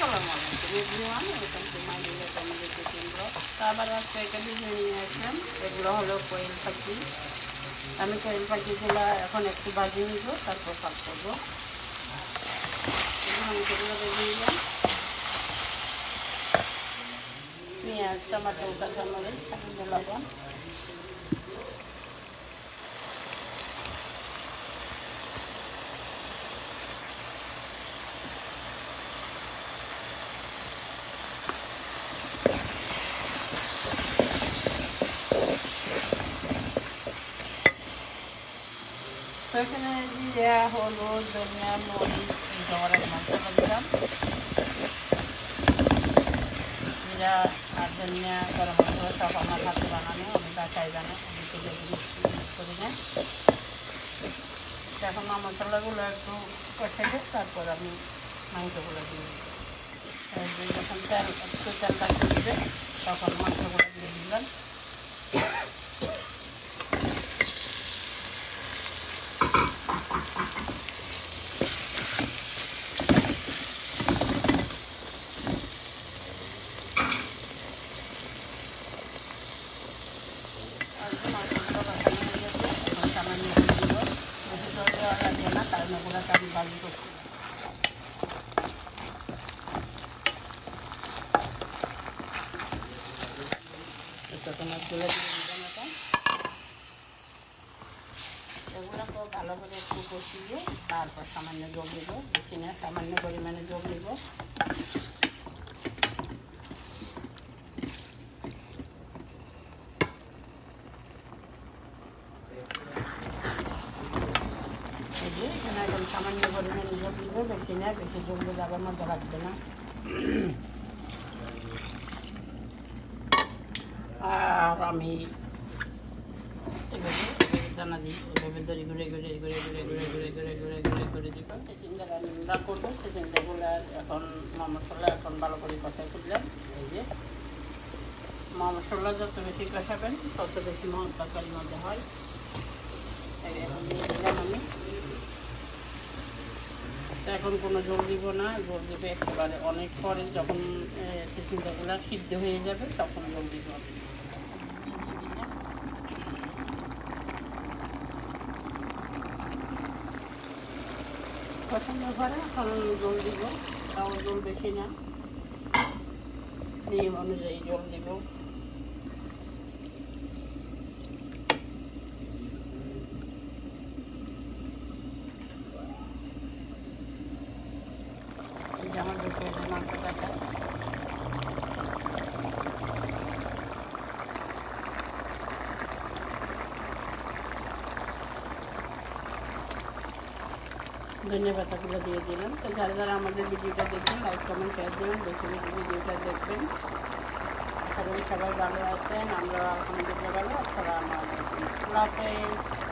আসসালামু আলাইকুম everyone, welcome to my village family cooking blog. আবার আজকে একটা ভিডিও নিয়ে আসলাম। এগুলো হলো কোয়েল পাখি। আমি কোয়েল পাখিগুলো এখন একটু ভাজিয়ে নিব, তারপর সার্ভ করবো। মাংসগুলো ভেজে নিলাম, পেঁয়াজ, টমাটো, কাঁচামরিচ, সামান্য লবণ। তো এখানে জিরা, হলুদ, ধনিয়া, মরিচ, গরম মশলা দিলাম। জিরা আর ধনিয়া, গরম মশলা সব আমার হাতে বানানো, আমি বাসায় বানাই, আমি তো ইউজ করি না। এখন মশলাগুলো একটু কষাইলে তারপর আমি মাংসগুলো দিয়ে দিই। যখন তেলটা ফুটবে তখন মাংসগুলো দিয়ে দিলাম। সামান্য দিব, বেশি জল দেওয়া লাগবে না, কারণ ওগুলোকে আমি ভাজি করছি। তোমার তুলে দিয়ে দিলাম এটা। এগুলোকে ভালো করে একটু কষিয়ে তারপর সামান্য জল দেব, বেশি না, সামান্য পরিমাণে জল দেব। এখানে এখন সামান্য পরিমাণে জল দিব, বেশি না, বেশি জল দিলে আবার মজা লাগবে না। আর আমি এভাবে দানা দিই, এভাবে ধরে ঘুরে ঘুরে ঘুরে ঘুরে ঘুরে ঘুরে ঘুরে ঘুরে ঘুরে ঘুরে দিব। সেই চিন্তাটা আমি রান্না করবো, সেই চিন্তাগুলো এখন মশলা এখন ভালো করে কষাই তুললাম। এই যে মশলা যত বেশি কষাবেন তত বেশি তরকারির মধ্যে হয়। এখন দিয়ে দিলাম আমি। এখন কোনো জল দিব না, জল দেবে একেবারে অনেক পরে, যখন চিচিঙ্গাগুলো সিদ্ধ হয়ে যাবে তখন জল দিব। কষানোর পরে এখন জল দিব, তাও জল বেশি না, নিয়ম অনুযায়ী জল দিব। আমার দুটো মাংস কাটা ধনিয়া পাতাগুলো দিয়ে দিলাম। তো যারা যারা আমাদের ভিডিওটা দেখবেন লাইক কমেন্ট শেয়ার দেবেন, বেশি বেশি ভিডিওটা দেখবেন। আশা করি সবাই ভালো আছেন, আমরা আলহামদুলিল্লাহ ভালো। আসসালামু আলাইকুম, আল্লাহ হাফেজ।